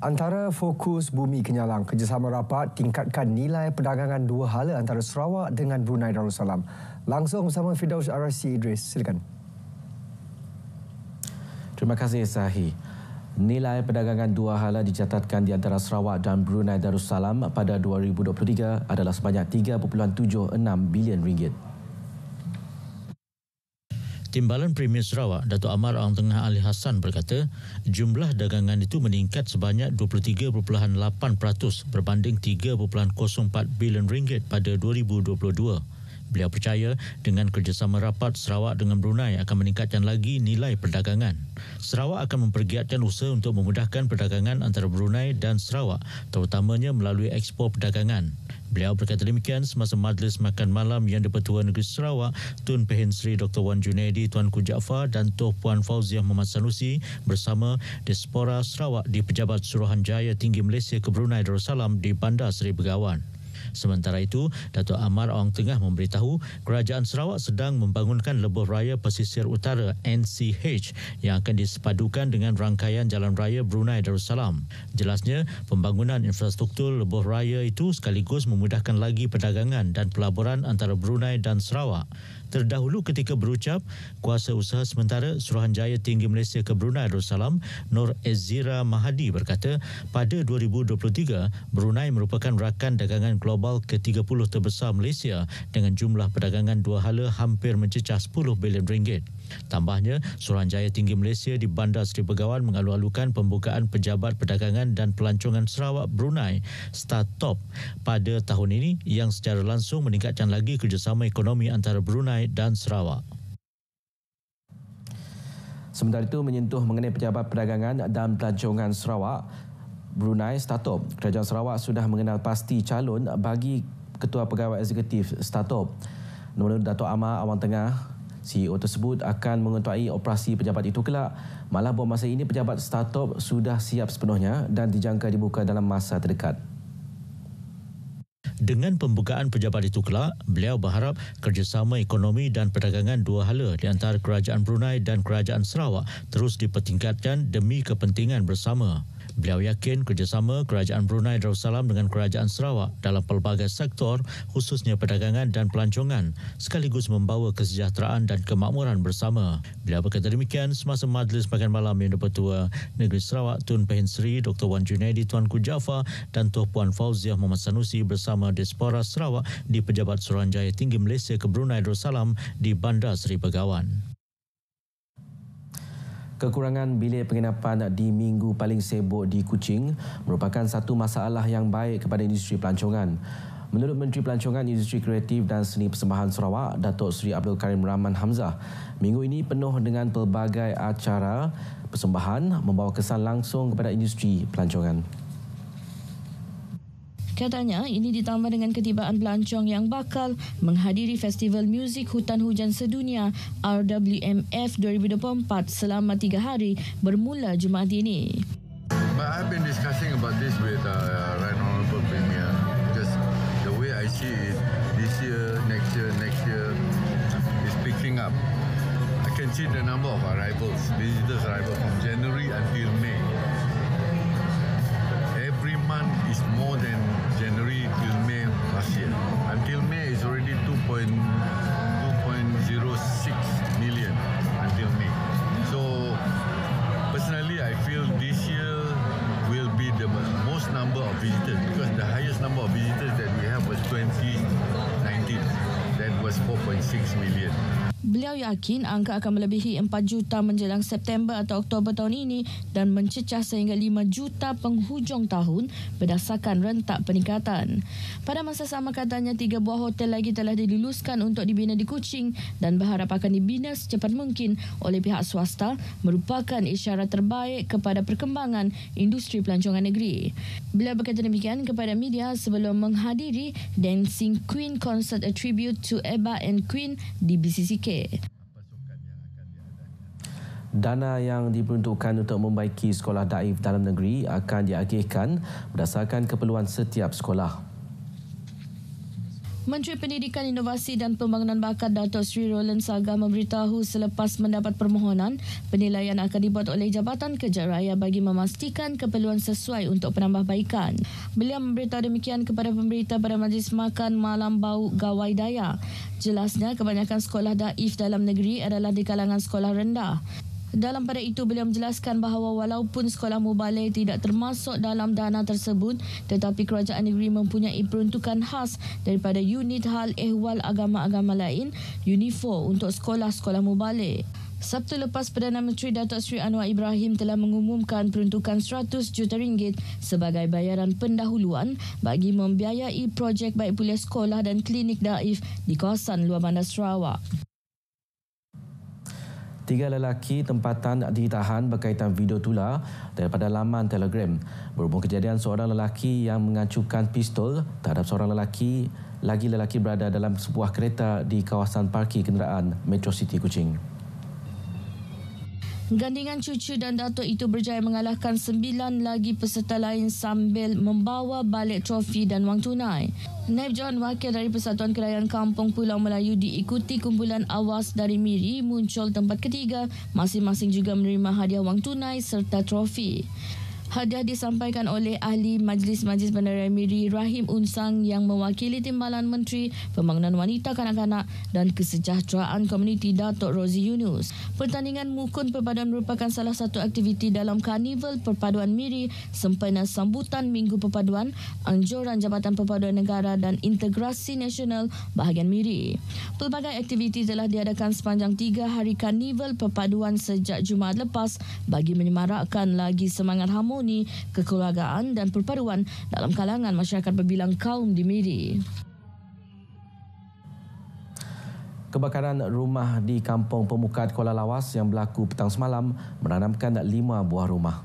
Antara fokus Bumi Kenyalang, kerjasama rapat tingkatkan nilai perdagangan dua hala antara Sarawak dengan Brunei Darussalam. Langsung bersama Firdaus Arasi Idris. Silakan. Terima kasih Sahi. Nilai perdagangan dua hala dicatatkan di antara Sarawak dan Brunei Darussalam pada 2023 adalah sebanyak 3.76 bilion ringgit. Timbalan Premier Sarawak, Datuk Amar Awang Tengah Ali Hassan berkata, jumlah dagangan itu meningkat sebanyak 23.8% berbanding 3.04 bilion ringgit pada 2022. Beliau percaya dengan kerjasama rapat Sarawak dengan Brunei akan meningkatkan lagi nilai perdagangan. Sarawak akan mempergiatkan usaha untuk memudahkan perdagangan antara Brunei dan Sarawak, terutamanya melalui ekspor perdagangan. Beliau berkata demikian semasa majlis makan malam yang di-Pertua Negeri Sarawak Tun Pehin Sri Dr. Wan Junaidi Tuanku Jaafar dan Tuan Puan Fauziah Muhammad Sanusi bersama Diaspora Sarawak di Pejabat Suruhanjaya Tinggi Malaysia ke Brunei Darussalam di Bandar Seri Begawan. Sementara itu, Datuk Amar Awang Tengah memberitahu Kerajaan Sarawak sedang membangunkan Lebuh Raya Pesisir Utara NCH yang akan disepadukan dengan rangkaian Jalan Raya Brunei Darussalam. Jelasnya, pembangunan infrastruktur Lebuh Raya itu sekaligus memudahkan lagi perdagangan dan pelaburan antara Brunei dan Sarawak. Terdahulu ketika berucap, Kuasa Usaha Sementara Suruhanjaya Tinggi Malaysia ke Brunei Darussalam, Nur Ezira Mahadi berkata, pada 2023, Brunei merupakan rakan dagangan global ke-30 terbesar Malaysia dengan jumlah perdagangan dua hala hampir mencecah 10 bilion ringgit. Tambahnya, Suruhanjaya Tinggi Malaysia di Bandar Seri Begawan mengalu-alukan pembukaan Pejabat Perdagangan dan Pelancongan Sarawak Brunei StarTop pada tahun ini yang secara langsung meningkatkan lagi kerjasama ekonomi antara Brunei dan Sarawak. Sementara itu, menyentuh mengenai Pejabat Perdagangan dan Pelancongan Sarawak Brunei StarTop, Kerajaan Sarawak sudah mengenal pasti calon bagi Ketua Pegawai Eksekutif StarTop. Menurut Datuk Amar Awang Tengah, CEO tersebut akan mengetuai operasi pejabat itu kelak. Malah bermasa ini pejabat StarTop sudah siap sepenuhnya dan dijangka dibuka dalam masa terdekat. Dengan pembukaan pejabat itu kelak, beliau berharap kerjasama ekonomi dan perdagangan dua hala di antara Kerajaan Brunei dan Kerajaan Sarawak terus dipertingkatkan demi kepentingan bersama. Beliau yakin kerjasama Kerajaan Brunei Darussalam dengan Kerajaan Sarawak dalam pelbagai sektor, khususnya perdagangan dan pelancongan, sekaligus membawa kesejahteraan dan kemakmuran bersama. Beliau berkata demikian semasa majlis makan malam yang di-Pertua Negeri Sarawak Tun Pehin Sri Dr. Wan Junaidi Tuanku Jaafar dan Tuan Puan Fauziah Muhammad Sanusi bersama Diaspora Sarawak di Pejabat Suruhanjaya Tinggi Malaysia ke Brunei Darussalam di Bandar Seri Begawan. Kekurangan bilik penginapan di minggu paling sibuk di Kuching merupakan satu masalah yang baik kepada industri pelancongan. Menurut Menteri Pelancongan, Industri Kreatif dan Seni Persembahan Sarawak, Datuk Seri Abdul Karim Rahman Hamzah, minggu ini penuh dengan pelbagai acara persembahan membawa kesan langsung kepada industri pelancongan. Katanya, ini ditambah dengan ketibaan pelancong yang bakal menghadiri Festival Muzik Hutan Hujan Sedunia RWMF 2024 selama 3 hari bermula Jumaat ini. But I've been discussing about this with Right Honourable Premier because the way I see it, this year, next year is picking up. I can see the number of visitors arrivals from January until May. Every month is more than January till May last year. Until May is already 2.06 million until May. So personally, I feel this year will be the most number of visitors because the highest number of visitors that we have was 2019. That was 4.6 million. Beliau yakin angka akan melebihi 4 juta menjelang September atau Oktober tahun ini dan mencecah sehingga 5 juta penghujung tahun berdasarkan rentak peningkatan. Pada masa sama katanya, 3 buah hotel lagi telah diluluskan untuk dibina di Kuching dan berharap akan dibina secepat mungkin oleh pihak swasta, merupakan isyarat terbaik kepada perkembangan industri pelancongan negeri. Beliau berkata demikian kepada media sebelum menghadiri Dancing Queen Concert A Tribute to Eba and Queen di BCCK. Dana yang diperuntukkan untuk membaiki sekolah daif dalam negeri akan diagihkan berdasarkan keperluan setiap sekolah. Menteri Pendidikan, Inovasi dan Pembangunan Bakat Datuk Seri Roland Saga memberitahu selepas mendapat permohonan, penilaian akan dibuat oleh Jabatan Kerja Raya bagi memastikan keperluan sesuai untuk penambahbaikan. Beliau memberitahu demikian kepada pemberita pada Majlis Makan Malam Bau Gawai Daya. Jelasnya, kebanyakan sekolah daif dalam negeri adalah di kalangan sekolah rendah. Dalam pada itu, beliau menjelaskan bahawa walaupun sekolah mubalik tidak termasuk dalam dana tersebut, tetapi kerajaan negeri mempunyai peruntukan khas daripada Unit Hal Ehwal Agama-Agama Lain, UNIFO, untuk sekolah-sekolah mubalik. Sabtu lepas, Perdana Menteri Datuk Seri Anwar Ibrahim telah mengumumkan peruntukan RM100 juta sebagai bayaran pendahuluan bagi membiayai projek baik pulih sekolah dan klinik daif di kawasan luar bandar Sarawak. 3 lelaki tempatan ditahan berkaitan video tular daripada laman Telegram. Berhubung kejadian seorang lelaki yang mengacukan pistol terhadap seorang lelaki berada dalam sebuah kereta di kawasan parkir kenderaan Metro City Kuching. Gandingan cucu dan datuk itu berjaya mengalahkan 9 lagi peserta lain sambil membawa balik trofi dan wang tunai. Naib John Wakil dari Persatuan Kelayan Kampung Pulau Melayu diikuti kumpulan awas dari Miri muncul tempat ketiga, masing-masing juga menerima hadiah wang tunai serta trofi. Hadiah disampaikan oleh Ahli Majlis Bandaraya Miri Rahim Unsang yang mewakili Timbalan Menteri Pembangunan Wanita Kanak-Kanak dan Kesejahteraan Komuniti Datuk Rozi Yunus. Pertandingan mukun perpaduan merupakan salah satu aktiviti dalam Karnival Perpaduan Miri sempena sambutan Minggu Perpaduan, Anjuran Jabatan Perpaduan Negara dan Integrasi Nasional bahagian Miri. Pelbagai aktiviti telah diadakan sepanjang 3 hari Karnival Perpaduan sejak Jumaat lepas bagi menyemarakkan lagi semangat harmoni, kekeluargaan dan perpaduan dalam kalangan masyarakat berbilang kaum di Miri. Kebakaran rumah di Kampung Pemukat Kuala Lawas yang berlaku petang semalam meranamkan 5 buah rumah.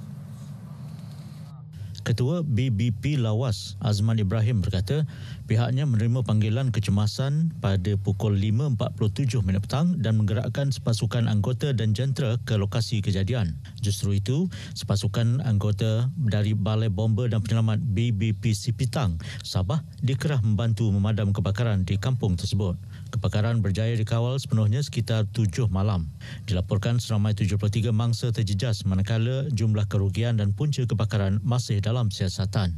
Ketua BBP Lawas, Azman Ibrahim berkata, pihaknya menerima panggilan kecemasan pada pukul 5.47 petang dan menggerakkan sepasukan anggota dan jentera ke lokasi kejadian. Justru itu, sepasukan anggota dari Balai Bomba dan Penyelamat BBP Sipitang, Sabah, dikerah membantu memadam kebakaran di kampung tersebut. Kebakaran berjaya dikawal sepenuhnya sekitar 7 malam. Dilaporkan seramai 73 mangsa terjejas manakala jumlah kerugian dan punca kebakaran masih dalam siasatan.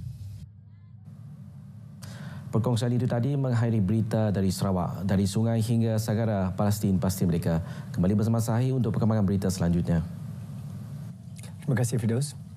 Perkongsian itu tadi mengakhiri berita dari Sarawak. Dari sungai hingga Sagara, Palestin pasti mereka. Kembali bersama Sahi untuk perkembangan berita selanjutnya. Terima kasih, Firdaus.